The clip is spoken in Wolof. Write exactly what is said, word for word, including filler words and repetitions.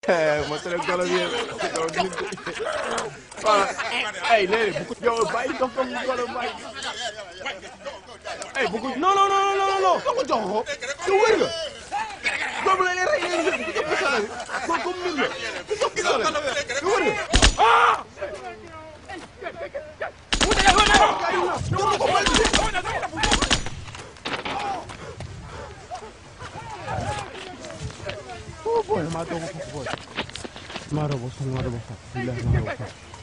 ma tere golo bi voilà ay léegi bu ko yow bàyyi dox dox golo bàyyi ay bu ko non non non non non ko jox ko yow wër nga boobu la rey leen ci ko sala bi ko ko min la ko ko sala yow wër nga ah oh boy ma do ko boy ma do ko ma do ko